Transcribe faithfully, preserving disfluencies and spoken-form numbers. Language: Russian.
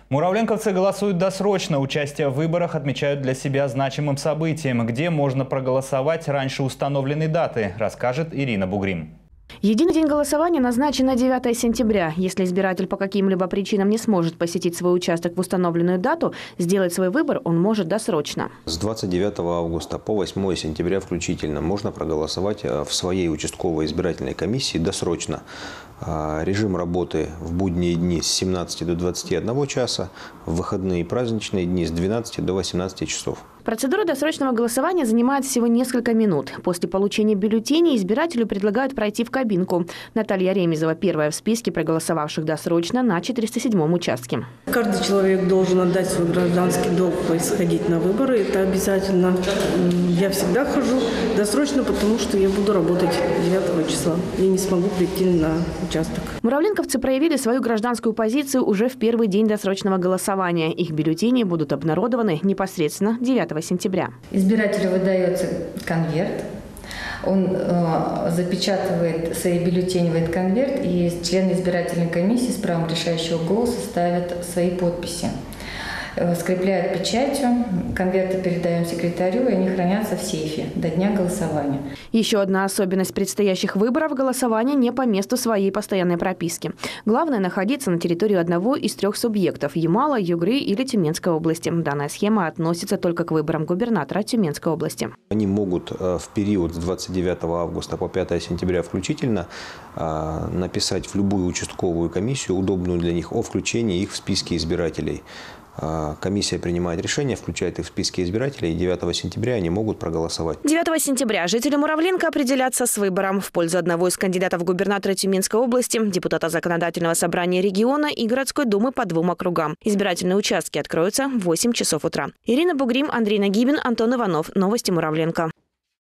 Муравленковцы голосуют досрочно. Участие в выборах отмечают для себя значимым событием. Где можно проголосовать раньше установленной даты, расскажет Ирина Бугрим. Единый день голосования назначен на девятое сентября. Если избиратель по каким-либо причинам не сможет посетить свой участок в установленную дату, сделать свой выбор он может досрочно. С двадцать девятого августа по восьмое сентября включительно можно проголосовать в своей участковой избирательной комиссии досрочно. Режим работы в будние дни с семнадцати до двадцати одного часа, в выходные и праздничные дни с двенадцати до восемнадцати часов. Процедура досрочного голосования занимает всего несколько минут. После получения бюллетеней избирателю предлагают пройти в кабинку. Наталья Ремезова первая в списке проголосовавших досрочно на четыреста седьмом участке. Каждый человек должен отдать свой гражданский долг, сходить на выборы. Это обязательно. Я всегда хожу досрочно, потому что я буду работать девятого числа. Я не смогу прийти на участок. Муравленковцы проявили свою гражданскую позицию уже в первый день досрочного голосования. Их бюллетени будут обнародованы непосредственно девятого сентября. Избирателю выдается конверт. Он э, запечатывает свои бюллетени в этот конверт, и члены избирательной комиссии с правом решающего голоса ставят свои подписи. Скрепляют печатью, конверты передаем секретарю, и они хранятся в сейфе до дня голосования. Еще одна особенность предстоящих выборов – голосование не по месту своей постоянной прописки. Главное – находиться на территории одного из трех субъектов – Ямала, Югры или Тюменской области. Данная схема относится только к выборам губернатора Тюменской области. Они могут в период с двадцать девятого августа по пятое сентября включительно написать в любую участковую комиссию, удобную для них, о включении их в списки избирателей. Комиссия принимает решение, включает их в списки избирателей, и девятого сентября они могут проголосовать. девятого сентября жители Муравленко определятся с выбором в пользу одного из кандидатов в губернатора Тюменской области, депутата Законодательного собрания региона и городской думы по двум округам. Избирательные участки откроются в восемь часов утра. Ирина Бугрим, Андрей Нагибин, Антон Иванов. Новости Муравленко.